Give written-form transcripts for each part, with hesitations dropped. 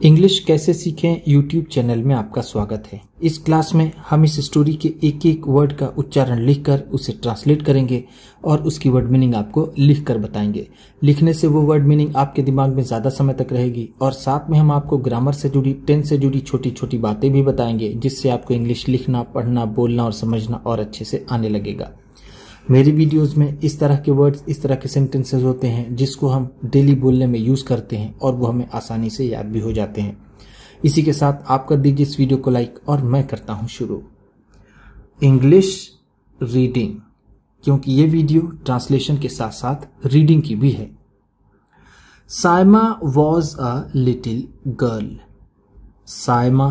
English कैसे सीखें YouTube channel में आपका स्वागत है। इस क्लास में हम इस स्टोरी के एक एक वर्ड का उच्चारण लिखकर उसे ट्रांसलेट करेंगे और उसकी वर्ड मीनिंग आपको लिखकर बताएंगे। लिखने से वो वर्ड मीनिंग आपके दिमाग में ज़्यादा समय तक रहेगी और साथ में हम आपको ग्रामर से जुड़ी, टेंस से जुड़ी छोटी छोटी बातें भी बताएंगे, जिससे आपको इंग्लिश लिखना, पढ़ना, बोलना और समझना और अच्छे से आने लगेगा। मेरी वीडियोस में इस तरह के वर्ड्स, इस तरह के सेंटेंसेस होते हैं जिसको हम डेली बोलने में यूज़ करते हैं और वो हमें आसानी से याद भी हो जाते हैं। इसी के साथ आप कर दीजिए इस वीडियो को लाइक और मैं करता हूं शुरू। इंग्लिश रीडिंग, क्योंकि ये वीडियो ट्रांसलेशन के साथ साथ रीडिंग की भी है। Saima was a little girl. Saima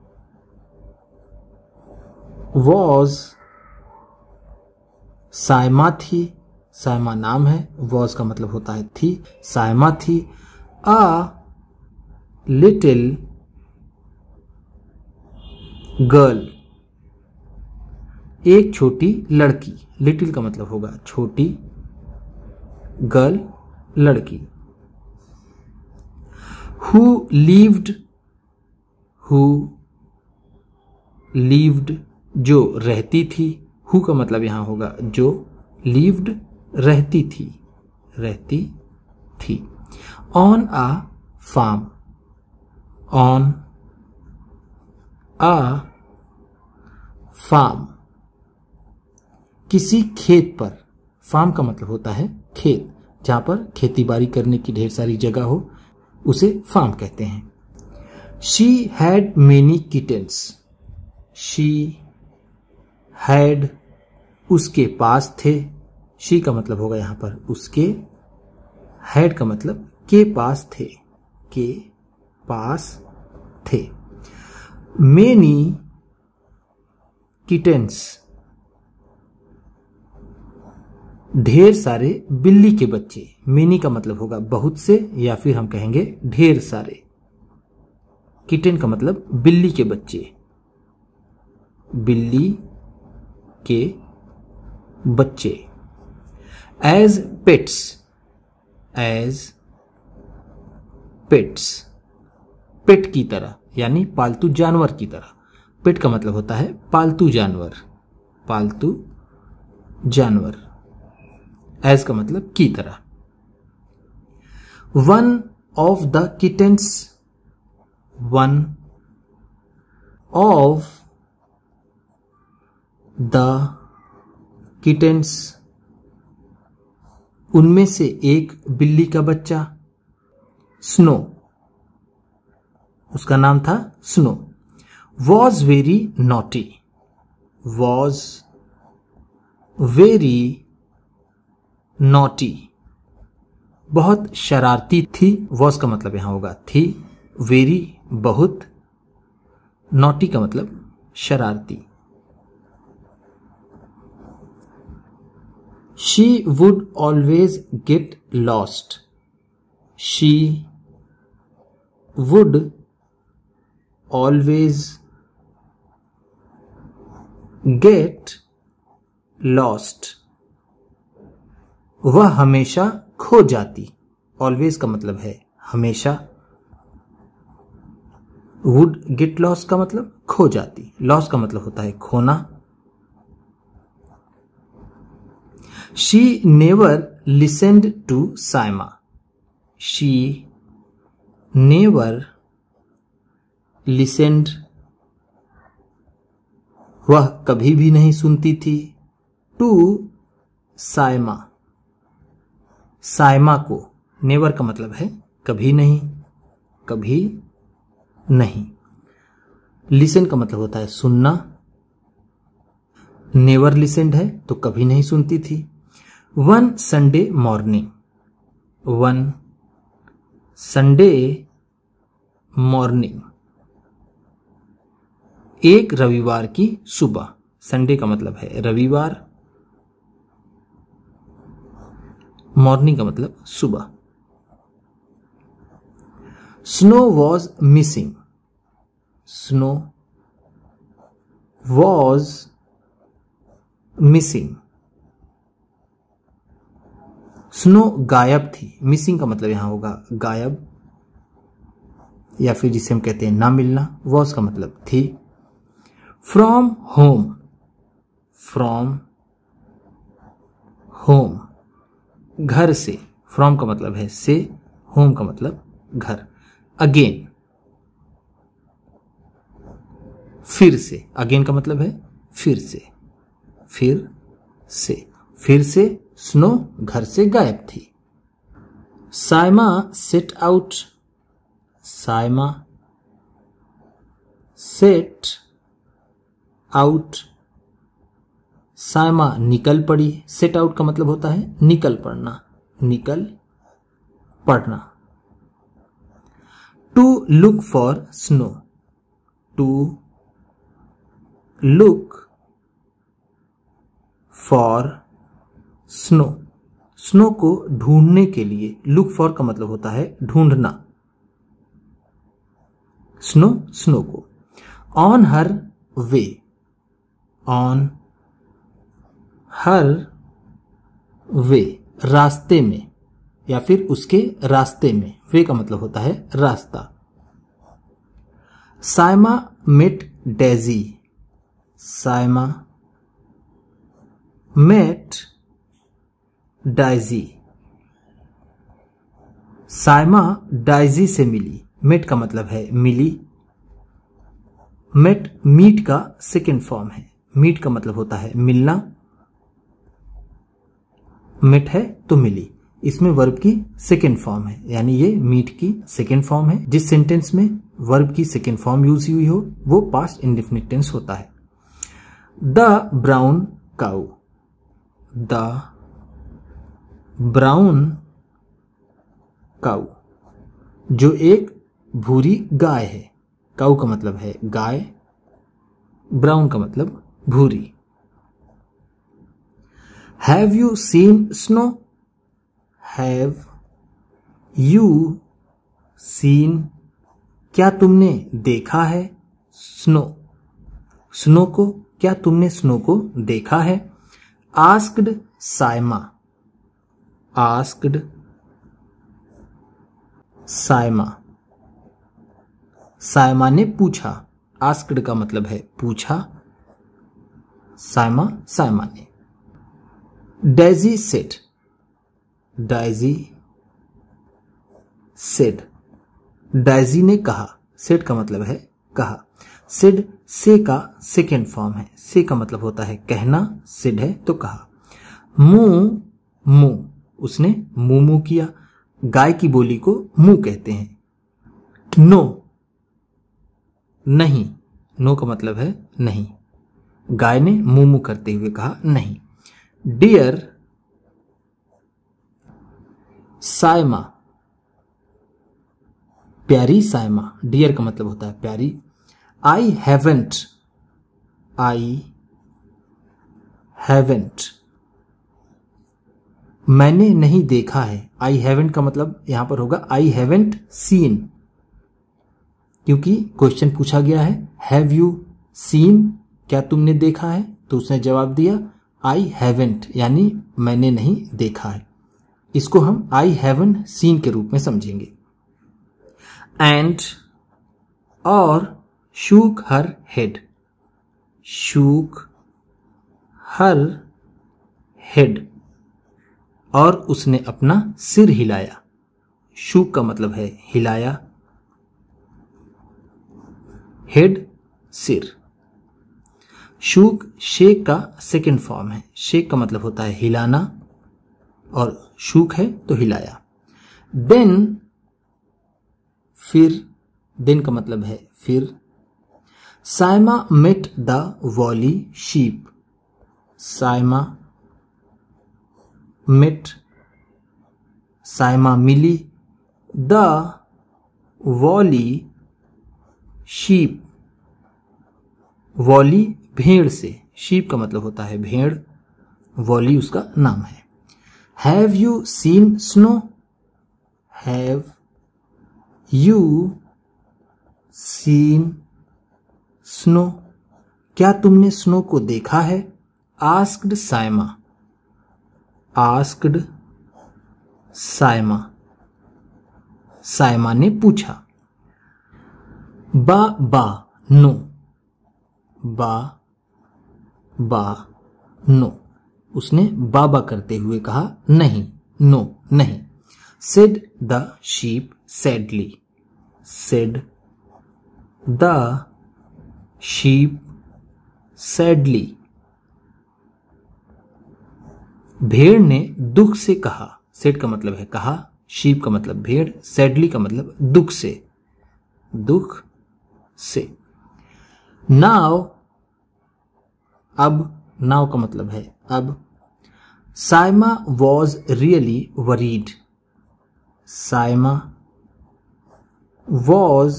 was, Saima थी, साइमा नाम है, वॉज का मतलब होता है थी, साइमा थी। अ लिटिल गर्ल, एक छोटी लड़की। लिटिल का मतलब होगा छोटी, गर्ल लड़की। हु लीव्ड, जो रहती थी। हु का मतलब यहां होगा जो, लीव्ड रहती थी। On a farm, on a farm, किसी खेत पर। फार्म का मतलब होता है खेत, जहां पर खेती बाड़ी करने की ढेर सारी जगह हो, उसे फार्म कहते हैं। She had many kittens. She had, उसके पास थे। शी का मतलब होगा यहां पर उसके, हैड का मतलब के पास थे, के पास थे। मेनी किटेन्स, ढेर सारे बिल्ली के बच्चे। मेनी का मतलब होगा बहुत से, या फिर हम कहेंगे ढेर सारे। किटेन का मतलब बिल्ली के बच्चे, बिल्ली के बच्चे। As pets, as pets, pet की तरह, यानी पालतू जानवर की तरह। पेट का मतलब होता है पालतू जानवर, पालतू जानवर। एज का मतलब की तरह। One of the kittens, one of the kittens, उनमें से एक बिल्ली का बच्चा। स्नो, उसका नाम था Snow. Was very naughty, was very naughty, बहुत शरारती थी। वॉज का मतलब यहां होगा थी, वेरी बहुत, नॉटी का मतलब शरारती। She would always get lost. She would always get lost. वह हमेशा खो जाती। Always का मतलब है हमेशा। Would get lost का मतलब खो जाती। Lost का मतलब होता है खोना। She never listened to Saima. She never listened, वह कभी भी नहीं सुनती थी। To Saima, साइमा को। नेवर का मतलब है कभी नहीं, कभी नहीं। लिसन का मतलब होता है सुनना। नेवर लिसेंड है तो कभी नहीं सुनती थी। One Sunday morning, one Sunday morning, एक रविवार की सुबह। संडे का मतलब है रविवार, मॉर्निंग का मतलब सुबह। Snow was missing, Snow was missing, Snow गायब थी। मिसिंग का मतलब यहां होगा गायब, या फिर जिसे हम कहते हैं ना मिलना, वॉज का मतलब थी। फ्रॉम होम, फ्रॉम होम घर से, फ्रॉम का मतलब है से, होम का मतलब घर। अगेन फिर से, अगेन का मतलब है फिर से, फिर से, फिर से स्नो घर से गायब थी। Saima set out, Saima set out, Saima निकल पड़ी। सेट आउट का मतलब होता है निकल पड़ना, निकल पड़ना। To look for Snow, to look for Snow, Snow को ढूंढने के लिए। लुक फॉर का मतलब होता है ढूंढना, स्नो, स्नो को। On her way, on her way रास्ते में या फिर उसके रास्ते में, वे का मतलब होता है रास्ता। Saima met Daisy, Saima met Daisy, Saima Daisy से मिली। मेट का मतलब है मिली। मेट मीट का सेकेंड फॉर्म है। मीट का मतलब होता है मिलना, मेट है तो मिली। इसमें वर्ब की सेकेंड फॉर्म है, यानी ये मीट की सेकेंड फॉर्म है। जिस सेंटेंस में वर्ब की सेकेंड फॉर्म यूज हुई हो वो पास्ट इंडेफिनिट टेंस होता है। The brown cow, the brown cow, जो एक भूरी गाय है। काऊ का मतलब है गाय, ब्राउन का मतलब भूरी। Have you seen snow, have you seen, क्या तुमने देखा है स्नो, स्नो को, क्या तुमने स्नो को देखा है। आस्क्ड साइमा, आस्क्ड साइमा, साइमा ने पूछा। आस्क्ड का मतलब है पूछा, साइमा, साइमा ने। Daisy said, Daisy said, Daisy ने कहा। सेड का मतलब है कहा। सेड से का सेकेंड फॉर्म है। से का मतलब होता है कहना, सेड है तो कहा। मुंह मुंह, उसने मुंह मुंह किया। गाय की बोली को मुंह कहते हैं। नो नहीं, नो का मतलब है नहीं। गाय ने मुंह मुंह करते हुए कहा नहीं। डियर साइमा, प्यारी साइमा, डियर का मतलब होता है प्यारी। आई हैवेंट, आई हैवेंट, मैंने नहीं देखा है। आई हैवेंट का मतलब यहां पर होगा आई हैवेंट सीन, क्योंकि क्वेश्चन पूछा गया है हैव यू सीन, क्या तुमने देखा है, तो उसने जवाब दिया आई हैवेंट, यानी मैंने नहीं देखा है। इसको हम आई हैवंट सीन के रूप में समझेंगे। एंड और shook her head, shook her head, और उसने अपना सिर हिलाया। शूक का मतलब है हिलाया, हेड सिर। शूक शेक का सेकेंड फॉर्म है। शेक का मतलब होता है हिलाना और शूक है तो हिलाया। देन फिर, देन का मतलब है फिर। Saima met the Wally sheep, Saima met, Saima मिली द वॉली शीप, वॉली भेड़ से। शीप का मतलब होता है भेड़, वॉली उसका नाम है। Have you seen snow, have you seen snow, क्या तुमने स्नो को देखा है। आस्क्ड साइमा, आस्क्ड साइमा, साइमा ने पूछा। बा नो, बा नो, उसने बाबा करते हुए कहा नहीं, नो नहीं। Said the sheep sadly, said the sheep sadly, भेड़ ने दुख से कहा। सेड का मतलब है कहा, शीप का मतलब भेड़, सैडली का मतलब दुख से, दुख से। नाउ, अब, नाउ का मतलब है अब। Saima was really worried, Saima was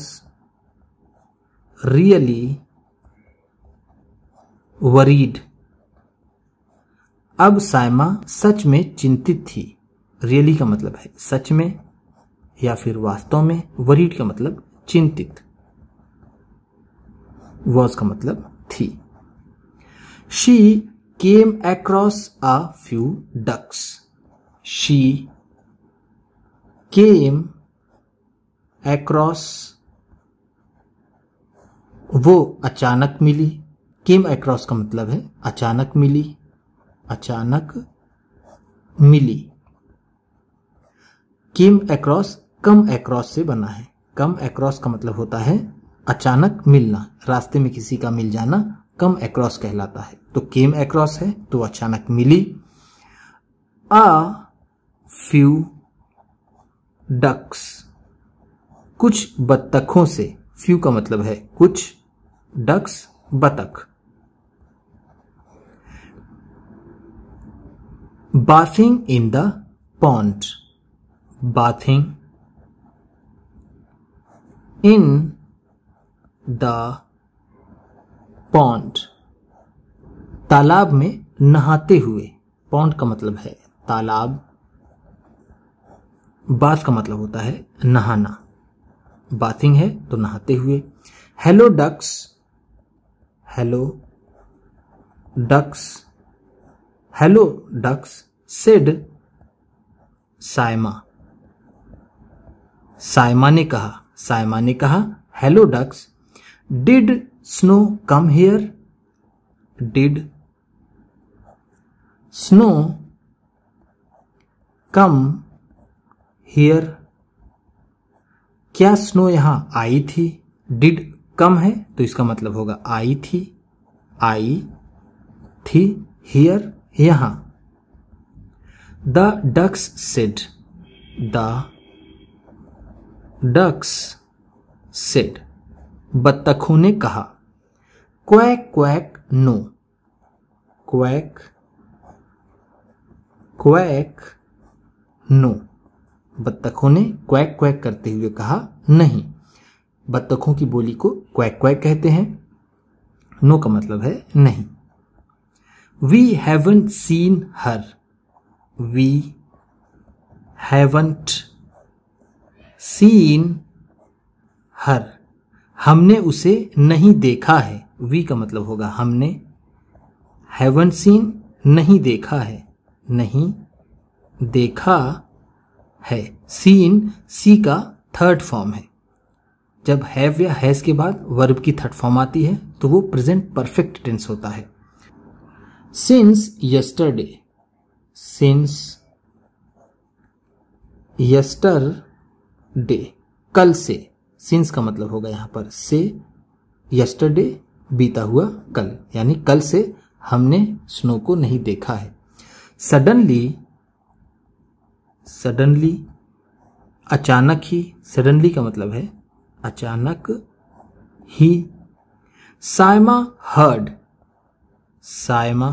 really worried, अब साइमा सच में चिंतित थी। रियली का मतलब है सच में या फिर वास्तव में, वरीड का मतलब चिंतित, वॉज का मतलब थी। She came across a few ducks, she came across, वो अचानक मिली। केम अक्रॉस का मतलब है अचानक मिली, अचानक मिली। केम अक्रॉस कम अक्रॉस से बना है। कम अक्रॉस का मतलब होता है अचानक मिलना, रास्ते में किसी का मिल जाना कम अक्रॉस कहलाता है। तो केम अक्रॉस है तो अचानक मिली। अ फ्यू डक्स, कुछ बत्तखों से, फ्यू का मतलब है कुछ, डक्स बतख। Bathing in the pond, bathing in the pond, तालाब में नहाते हुए। पॉन्ड का मतलब है तालाब, बाथ का मतलब होता है नहाना, बाथिंग है तो नहाते हुए। Hello ducks, hello ducks, hello ducks said Saima, Saima ने कहा, साइमा ने कहा hello ducks. Did snow come here, did snow come here, क्या स्नो यहां आई थी। डिड कम है तो इसका मतलब होगा आई थी, आई थी, हियर यहां। The ducks said, the ducks said, बत्तखों ने कहा। Quack quack no, quack quack no, बत्तखों ने क्वैक क्वैक करते हुए कहा नहीं। बत्तखों की बोली को क्वैक क्वैक कहते हैं। नो का मतलब है नहीं। We haven't seen her, we haven't seen her, हमने उसे नहीं देखा है। वी का मतलब होगा हमने, हैवंट सीन नहीं देखा है, नहीं देखा है। सीन सी का थर्ड फॉर्म है। जब हैव या हैज के बाद वर्ब की थर्ड फॉर्म आती है तो वो प्रेजेंट परफेक्ट टेंस होता है। सिंस यस्टरडे, सिंस यस्टरडे, कल से। सिंस का मतलब होगा यहां पर से, यस्टरडे बीता हुआ कल, यानी कल से हमने स्नो को नहीं देखा है। सडनली, सडनली अचानक ही, सडनली का मतलब है अचानक ही। साइमा हर्ड, साइमा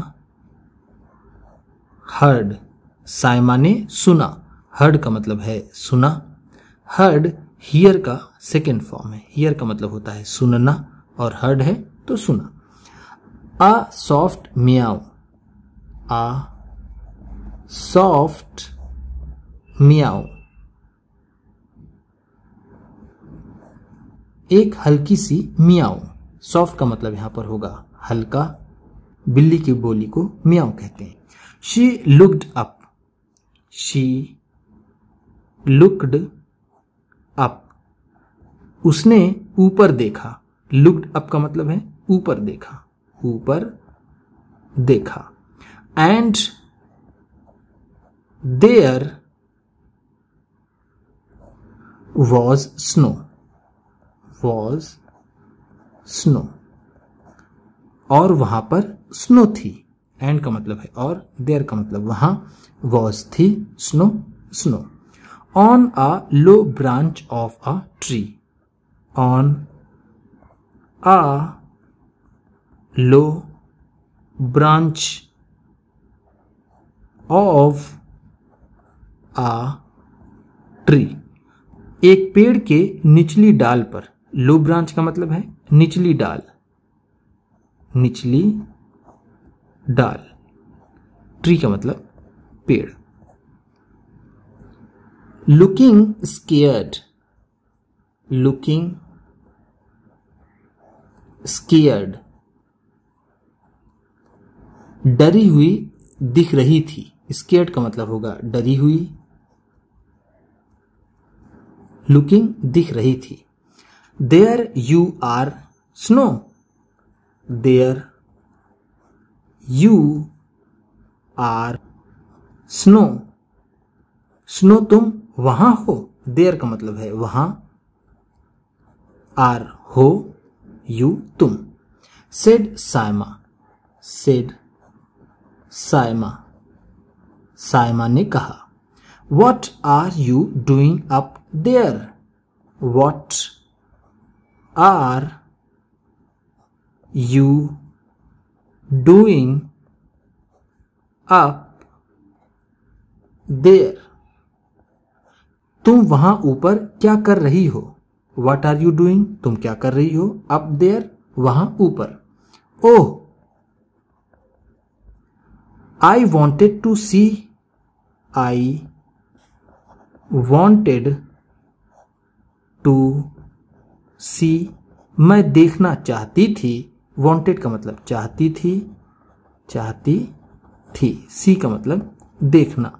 हर्ड, साइमा ने सुना। हर्ड का मतलब है सुना। हर्ड हियर का सेकेंड फॉर्म है। हियर का मतलब होता है सुनना और हर्ड है तो सुना। A soft meow, a soft meow, एक हल्की सी मियाओ। सॉफ्ट का मतलब यहां पर होगा हल्का, बिल्ली की बोली को मियाओ कहते हैं। She looked up, she looked up, उसने ऊपर देखा। लुक्ड अप का मतलब है ऊपर देखा, ऊपर देखा। And there was snow, was snow, और वहां पर स्नो थी। एंड का मतलब है और, देयर का मतलब वहां, वॉज थी, snow snow. On a low branch of a tree, on a low branch of a tree, एक पेड़ के निचली डाल पर। लो ब्रांच का मतलब है निचली डाल, निचली डाल, ट्री का मतलब पेड़। लुकिंग स्केयर्ड, लुकिंग स्केयर्ड, डरी हुई दिख रही थी। स्केयर्ड का मतलब होगा डरी हुई, लुकिंग दिख रही थी। There you are snow, there you are snow, snow तुम वहां हो। देयर का मतलब है वहां, आर हो, यू तुम। सेड साइमा, सेड साइमा, साइमा ने कहा। What are you doing up there, what are you doing up there, तुम वहां ऊपर क्या कर रही हो। वट आर यू डूइंग, तुम क्या कर रही हो, अप देयर, वहां ऊपर। Oh, I wanted to see, I wanted to see, मैं देखना चाहती थी। वॉन्टेड का मतलब चाहती थी, चाहती थी। सी का मतलब देखना।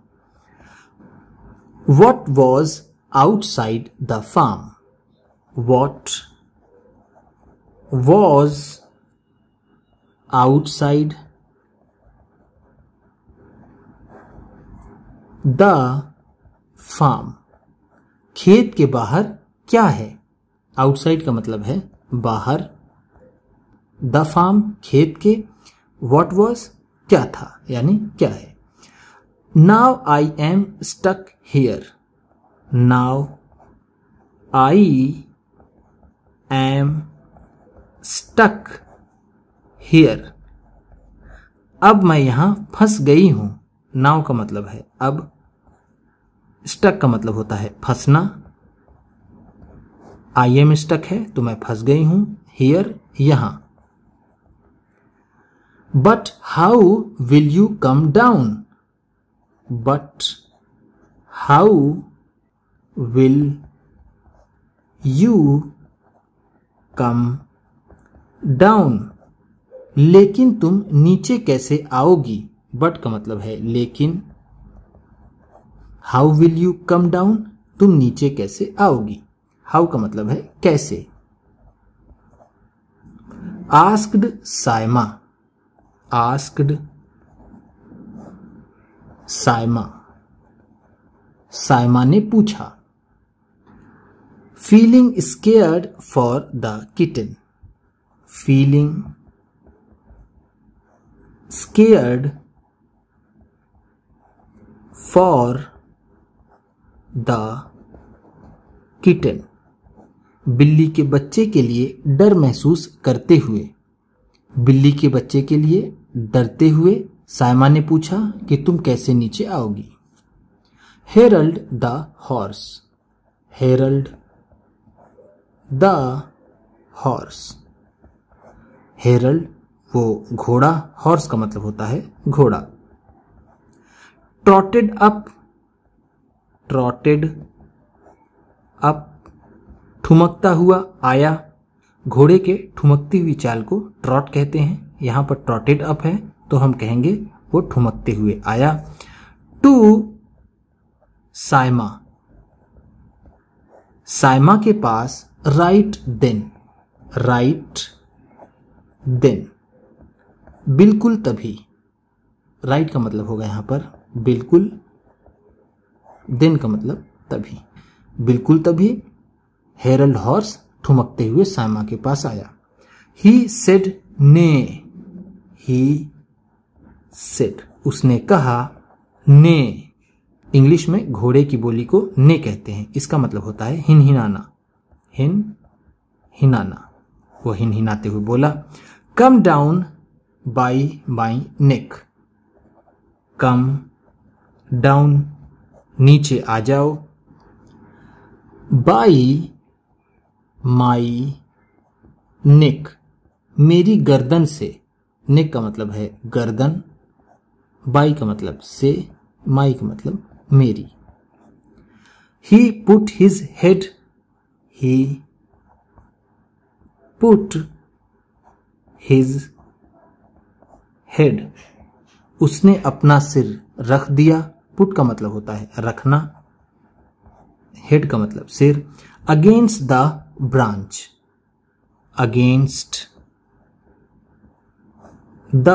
What was outside the farm, what was outside the farm, खेत के बाहर क्या है। आउटसाइड का मतलब है बाहर, द फार्म खेत के, what was क्या था यानी क्या है। Now I am stuck here, now I am stuck here, अब मैं यहां फंस गई हूं। नाउ का मतलब है अब, स्टक का मतलब होता है फंसना। आई एम स्टक है तो मैं फंस गई हूं, हियर यहां। But how will you come down, but how will you come down, लेकिन तुम नीचे कैसे आओगी। बट का मतलब है लेकिन, how will you come down, तुम नीचे कैसे आओगी। हाउ का मतलब है कैसे। आस्क्ड साइमा, आस्क्ड साइमा, साइमा ने पूछा। Feeling scared for the kitten, feeling scared for the kitten, बिल्ली के बच्चे के लिए डर महसूस करते हुए। बिल्ली के बच्चे के लिए डरते हुए साइमा ने पूछा कि तुम कैसे नीचे आओगी। Harold the horse, Harold the horse, Harold वो घोड़ा, हॉर्स का मतलब होता है घोड़ा। ट्रॉटेड अप, ट्रॉटेड अप, ठुमकता हुआ आया। घोड़े के ठुमकती हुई चाल को ट्रॉट कहते हैं। यहां पर ट्रॉटेड अप है तो हम कहेंगे वो ठुमकते हुए आया। टू साइमा, साइमा के पास राइट देन, राइट देन, बिल्कुल तभी, राइट का मतलब होगा यहाँ पर बिल्कुल, देन का मतलब तभी, बिल्कुल तभी हेरल्ड हॉर्स ठुमकते हुए सायमा के पास आया। ही सेड ने, ही सेड, उसने कहा, ने, इंग्लिश में घोड़े की बोली को ने कहते हैं, इसका मतलब होता है हिनहिनाना, हिनहिनाना। वो हिनहिनाते हुए बोला, come down by my neck, come down, नीचे आ जाओ, बाई माई नेक, मेरी गर्दन से, नेक का मतलब है गर्दन, बाई का मतलब से, माई का मतलब मेरी। He put his head, he put his head, उसने अपना सिर रख दिया, पुट का मतलब होता है रखना, हेड का मतलब सिर, against the branch, against the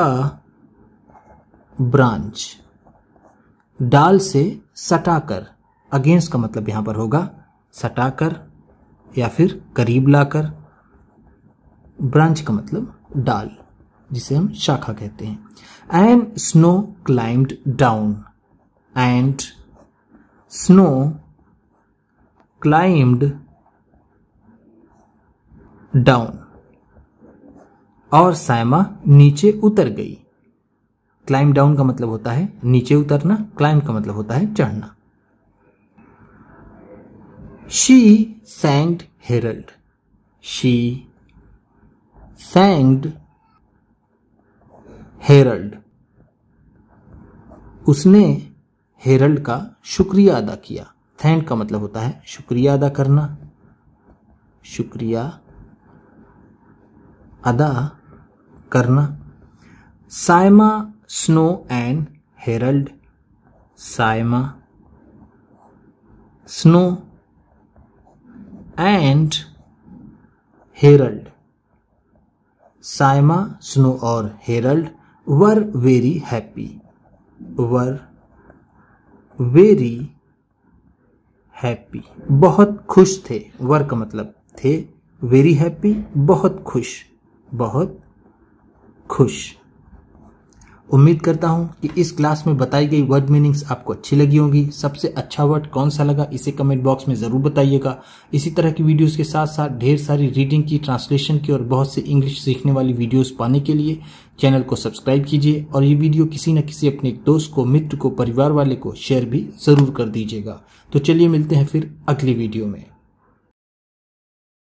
branch, डाल से सटाकर, अगेंस्ट का मतलब यहां पर होगा सटाकर या फिर करीब लाकर, ब्रांच का मतलब डाल जिसे हम शाखा कहते हैं। And snow climbed down, and snow climbed down, और सायमा नीचे उतर गई। क्लाइम डाउन का मतलब होता है नीचे उतरना, क्लाइम का मतलब होता है चढ़ना। She thanked Harold, she thanked Harold, उसने हेरल्ड का शुक्रिया अदा किया। थैंक का मतलब होता है शुक्रिया अदा करना, शुक्रिया अदा करना। Saima, snow and Harold, Saima, snow and Harold, Saima, snow और Harold were very happy, were very happy, बहुत खुश थे। वर का मतलब थे, वेरी हैप्पी बहुत खुश, बहुत खुश। उम्मीद करता हूं कि इस क्लास में बताई गई वर्ड मीनिंग्स आपको अच्छी लगी होंगी। सबसे अच्छा वर्ड कौन सा लगा इसे कमेंट बॉक्स में जरूर बताइएगा। इसी तरह की वीडियोस के साथ साथ ढेर सारी रीडिंग की, ट्रांसलेशन की और बहुत से इंग्लिश सीखने वाली वीडियोस पाने के लिए चैनल को सब्सक्राइब कीजिए और ये वीडियो किसी न किसी अपने दोस्त को, मित्र को, परिवार वाले को शेयर भी जरूर कर दीजिएगा। तो चलिए मिलते हैं फिर अगली वीडियो में।